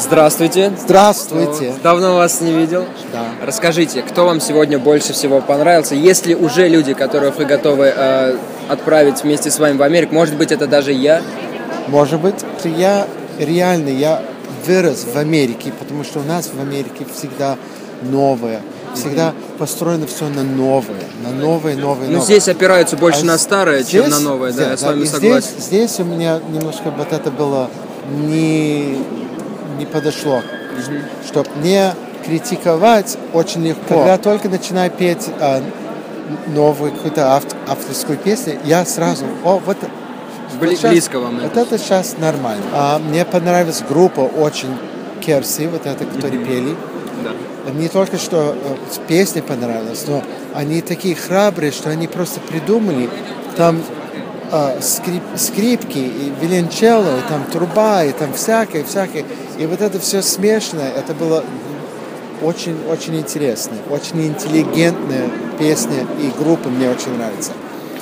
Здравствуйте. Здравствуйте. Давно вас не видел. Да. Расскажите, кто вам сегодня больше всего понравился? Есть ли уже люди, которых вы готовы отправить вместе с вами в Америку? Может быть, это даже я? Может быть, я вырос в Америке, потому что у нас в Америке всегда новое. Всегда построено все на новое. Ну, здесь опираются больше на старое, чем на новое, да, я с вами согласен. Здесь у меня немножко вот это было не подошло. Чтобы не критиковать очень легко. Когда только начинаю петь новую какую-то авторскую песню, я сразу, близко вам. Вот это сейчас нормально. Мне понравилась группа очень Керси, вот это, которые пели. Да. Не только что песни понравились, но они такие храбрые, что они просто придумали там скрипки, и виолончелло, и там труба, и там всякое. И вот это все смешанное, это было очень интересно, очень интеллигентная песня, и группа мне очень нравится.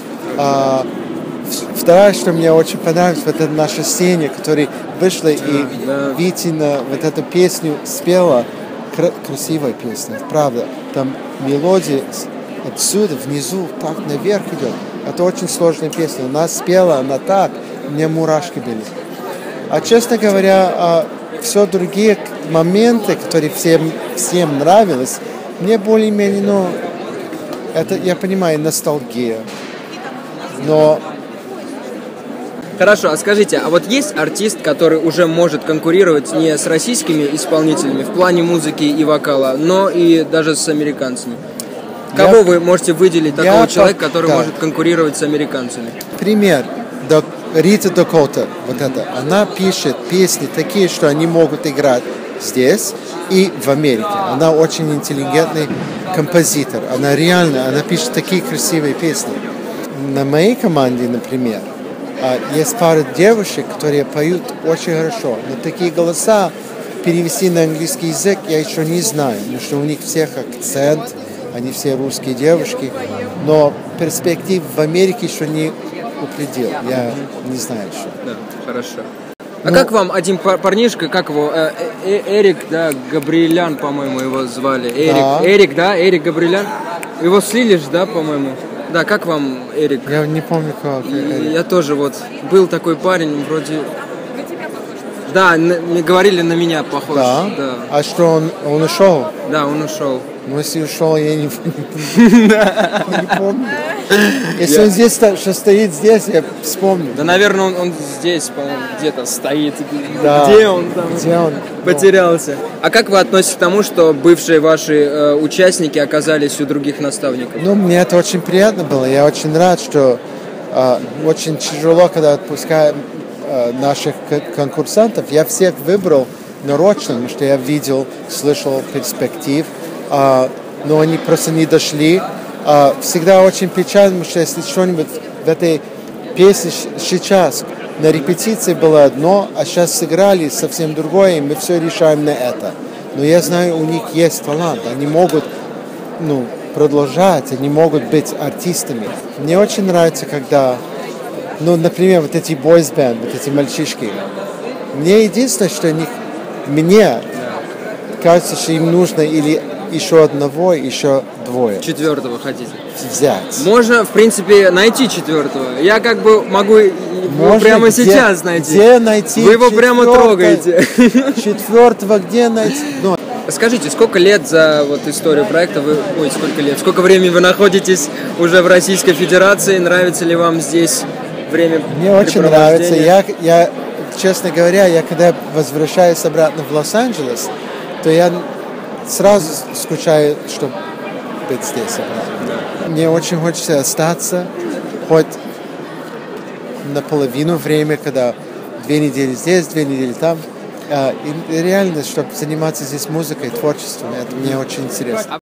Второе, что мне очень понравилось, вот это наша Сеня, которая вышла и Витина вот эту песню спела. Красивая песня, правда. Там мелодия отсюда, внизу, так наверх идет. Это очень сложная песня. Она спела, она так, мне мурашки были. А честно говоря, все другие моменты, которые всем нравились, мне более-менее, это, я понимаю, ностальгия. Но... Хорошо, а скажите, а вот есть артист, который уже может конкурировать не с российскими исполнителями в плане музыки и вокала, но и даже с американцами? Кого вы можете выделить такого человека, который может конкурировать с американцами? Пример. Рита Дакота, вот это, она пишет песни такие, что они могут играть здесь и в Америке. Она очень интеллигентный композитор. Она пишет такие красивые песни. На моей команде, например, есть пара девушек, которые поют очень хорошо, но такие голоса перевести на английский язык я еще не знаю, потому что у них всех акцент, они все русские девушки, но перспектив в Америке еще не упредил, я не знаю еще. Да, хорошо. А как вам один парнишка, как его, Эрик, да, Габриэлян, по-моему, его звали, Эрик Габриэлян, его слили же, да, по-моему? Да, как вам, Эрик? Я не помню, как. Я тоже был такой парень, вроде... Да, мне говорили, на меня похож. Да? А что, он ушел? Да, он ушел. Ну, если ушел, я не помню. Если он здесь стоит здесь, я вспомню. Да, наверное, он здесь, по-моему, где-то стоит. Да. Где он там? Потерялся. А как вы относитесь к тому, что бывшие ваши участники оказались у других наставников? Ну, мне это очень приятно было. Я очень рад, что очень тяжело, когда отпускаем наших конкурсантов. Я всех выбрал нарочно, потому что я видел, слышал перспектив, но они просто не дошли. Всегда очень печально, потому что если что-нибудь в этой песне сейчас на репетиции было одно, а сейчас сыграли совсем другое, и мы все решаем на это. Но я знаю, у них есть талант, они могут продолжать, они могут быть артистами. Мне очень нравится, когда, например, вот эти boys band, вот эти мальчишки. Мне единственное, что мне кажется, что им нужно или еще одного, еще двое. Четвертого хотите? Взять. Можно, в принципе, найти четвертого. Я как бы могу его прямо сейчас найти. Где найти? Вы его прямо трогаете. Четвертого где найти? Скажите, сколько лет за историю проекта сколько времени вы находитесь уже в Российской Федерации? Нравится ли вам здесь время? Мне очень нравится. Я, честно говоря, когда возвращаюсь обратно в Лос-Анджелес, то я сразу скучаю, чтобы быть здесь обратно. Мне очень хочется остаться хоть наполовину времени, когда 2 недели здесь, 2 недели там. И реально, чтобы заниматься здесь музыкой, творчеством, это мне очень интересно.